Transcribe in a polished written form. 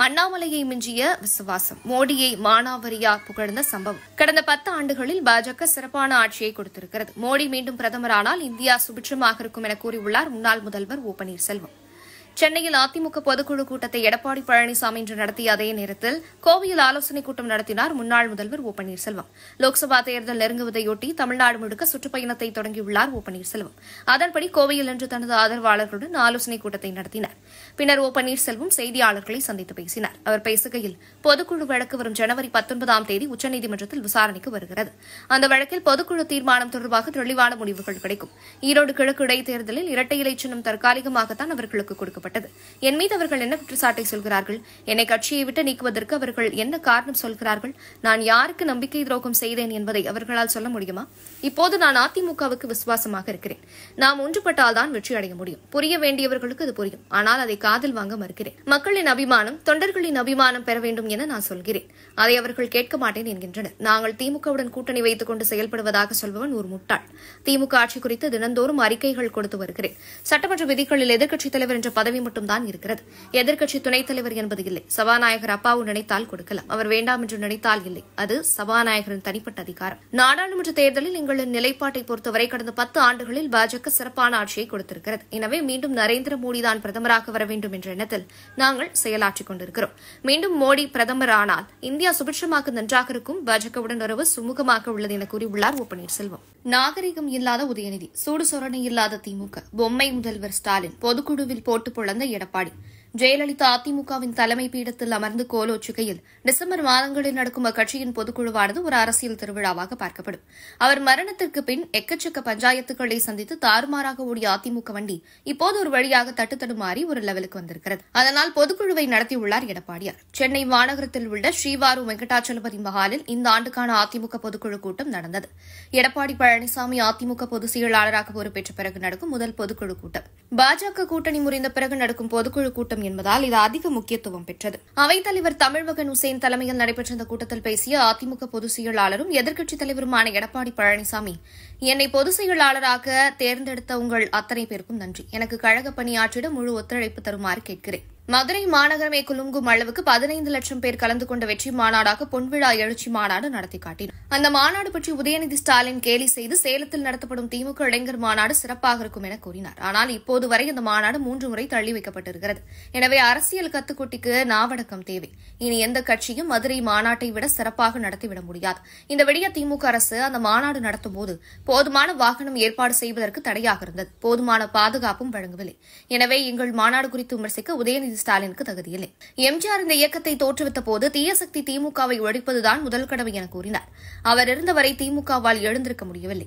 அண்ணாமலையை மிஞ்சிய விசுவாசம், மோடியை மானாவரியா புகழ்ந்த சம்பவம். கடந்த 10 ஆண்டுகளில் பாஜக சிறப்பான ஆட்சியை கொடுத்திருக்கிறது. மோடி மீண்டும் பிரதமரானால் இந்தியா சுபிட்சமாக இருக்கும் என கூறியுள்ளார் முன்னாள் முதல்வர் ஓ பன்னீர்செல்வம். சென்னையில் அதிமுக பொதுக்குழு கூட்டத்தை எடப்பாடி பழனிசாமி இன்று நடத்திய அதே நேரத்தில் கோவையில் ஆலோசனைக் கூட்டம் நடத்தினார் முன்னாள் முதல்வர் ஓ பன்னீர்செல்வம். லோக்சபா தேர்தல் நெருங்குவதையொட்டி தமிழ்நாடு முழுக்க சுற்றுப்பயணத்தை தொடங்கியுள்ளார் ஓ பன்னீர்செல்வம். அதன்படி கோவையில் இன்று தனது ஆதரவாளர்களுடன் ஆலோசனைக் கூட்டத்தை நடத்தினார். பின்னர் ஓ பன்னீர்செல்வம் செய்தியாளர்களை சந்தித்து பேசினார். அவர் பேசுகையில், பொதுக்குழு வழக்கு வரும் ஜனவரி 19ஆம் தேதி உச்சநீதிமன்றத்தில் விசாரணைக்கு வருகிறது. அந்த வழக்கில் பொதுக்குழு தீர்மானம் தொடர்பாக தெளிவான முடிவுகள் கிடைக்கும். ஈரோடு கிழக்கு இடைத்தேர்தலில் இரட்டை இலை சின்னம் தற்காலிகமாகத்தான் அவர்களுக்கு கொடுக்கப்பட்டது. என் மீது அவர்கள் என்ன குற்றச்சாட்டை சொல்கிறார்கள்? என்னை கட்சியை விட்டு நீக்குவதற்கு அவர்கள் என்ன காரணம் சொல்கிறார்கள்? நான் யாருக்கு நம்பிக்கை துரோகம் செய்தேன் என்பதை அவர்களால் சொல்ல முடியுமா? இப்போது நான் அதிமுகவுக்கு விசுவாசமாக இருக்கிறேன். நாம் ஒன்றுபட்டால்தான் வெற்றி அடைய முடியும். புரிய வேண்டியவர்களுக்கு அது புரியும். ஆனால் அதை காதில் வாங்க மறுக்கிறேன். மக்களின் அபிமானம், தொண்டர்களின் அபிமானம் பெற வேண்டும் என நான் சொல்கிறேன். அதை அவர்கள் கேட்க மாட்டேன் என்கின்றனர். நாங்கள் திமுகவுடன் கூட்டணி வைத்துக் கொண்டு செயல்படுவதாக சொல்பவன் ஒரு முட்டாள். திமுக ஆட்சி குறித்து தினந்தோறும் அறிக்கைகள் கொடுத்து வருகிறேன். சட்டமன்ற விதிகளில் எதிர்க்கட்சித் தலைவர் என்ற பதவி மட்டும்தான் இருக்கிறது. எதிர்க்கட்சி துணைத் தலைவர் என்பது இல்லை. சபாநாயகர் அப்பாவு நினைத்தால் கொடுக்கலாம், அவர் வேண்டாம் என்று நினைத்தால் இல்லை. அது சபாநாயகரின் தனிப்பட்ட அதிகாரம். நாடாளுமன்ற தேர்தலில் எங்களின் நிலைப்பாட்டை பொறுத்தவரை கடந்த 10 ஆண்டுகளில் பாஜக சிறப்பான ஆட்சியை கொடுத்திருக்கிறது. எனவே மீண்டும் நரேந்திர மோடிதான் பிரதமராக வர வேண்டும் என்ற எண்ணத்தில் நாங்கள் செயலாற்றிக் கொண்டிருக்கிறோம். மீண்டும் மோடி பிரதமர் ஆனால் இந்தியா சுபிட்சமாக நன்றாக இருக்கும். பாஜகவுடன் உறவு சுமூகமாக உள்ளது என கூறியுள்ளார் ஓ பன்னீர்செல்வம். நாகரிகம் இல்லாத உதயநிதி, சூடு சொரணை இல்லாத திமுக, பொம்மை முதல்வர் ஸ்டாலின், பொதுக்குழுவில் போட்டு பொழந்த எடப்பாடி. ஜெயலலிதா அதிமுகவின் தலைமை பீடத்தில் அமர்ந்து கோலோச்சுகையில் டிசம்பர் மாதங்களில் நடக்கும் அக்கட்சியின் பொதுக்குழுவானது ஒரு அரசியல் திருவிழாவாக பார்க்கப்படும். அவர் மரணத்திற்கு பின் எக்கச்சக்க பஞ்சாயத்துக்களை சந்தித்து தாறுமாறாக ஓடிய அதிமுக வண்டி இப்போது ஒரு வழியாக தட்டுத்தடுமாறி ஒரு லெவலுக்கு வந்திருக்கிறது. அதனால் பொதுக்குழுவை நடத்தியுள்ளார் எடப்பாடியார். சென்னை மாநகரத்தில் உள்ள ஸ்ரீவாரு வெங்கடாச்சலபதி மஹாலில் இந்த ஆண்டுக்கான அதிமுக பொதுக்குழு கூட்டம் நடந்தது. எடப்பாடி பழனிசாமி அதிமுக பொதுச் செயலாளராக பொறுப்பேற்ற பிறகு நடக்கும் முதல் பொதுக்குழு கூட்டம். பாஜக கூட்டணி முறிந்த பிறகு நடக்கும் பொதுக்குழு கூட்டம் என்பதால் இது அதிக முக்கியத்துவம் பெற்றது. அவைத்தலைவர் தமிழ்மகன் உசேன் தலைமையில் நடைபெற்ற இந்த கூட்டத்தில் பேசிய அதிமுக பொதுச் செயலாளரும் எதிர்க்கட்சித் தலைவருமான எடப்பாடி பழனிசாமி, என்னை பொதுச் செயலாளராக தேர்ந்தெடுத்த உங்கள் அத்தனை பேருக்கும் நன்றி. எனக்கு கழக பணியாற்றிட முழு ஒத்துழைப்பு தருமாறு கேட்கிறேன். மதுரை மாநகரமே குலுங்கும் அளவுக்கு 15 லட்சம் பேர் கலந்து கொண்ட வெற்றி மாநாடாக பொன்விழா எழுச்சி மாநாடு நடத்தி காட்டினார். அந்த மாநாடு பற்றி உதயநிதி ஸ்டாலின் கேலி செய்து சேலத்தில் நடத்தப்படும் திமுக இளைஞர் மாநாடு சிறப்பாக இருக்கும் என கூறினார். ஆனால் இப்போது வரை அந்த மாநாடு 3 முறை தள்ளி வைக்கப்பட்டிருக்கிறது. எனவே அரசியல் கத்துக்குட்டிக்கு நாவடக்கம் தேவை. இனி எந்த கட்சியும் மதுரை மாநாட்டை விட சிறப்பாக நடத்திவிட முடியாது. இந்த விடிய திமுக அரசு அந்த மாநாடு நடத்தும் போது போதுமான வாகனம் ஏற்பாடு செய்வதற்கு தடையாக இருந்தது. போதுமான பாதுகாப்பும் வழங்கவில்லை. எனவே எங்கள் மாநாடு குறித்து விமர்சிக்க உதயநிதி ஸ்டாலினுக்கு தகுதியில்லை. எம்ஜிஆர் இந்த இயக்கத்தை தோற்றுவித்த போது தீய சக்தி திமுகவை ஒழிப்பதுதான் முதல் கடமை என கூறினார். அவர் இருந்தவரை திமுகவால் எழுந்திருக்க முடியவில்லை.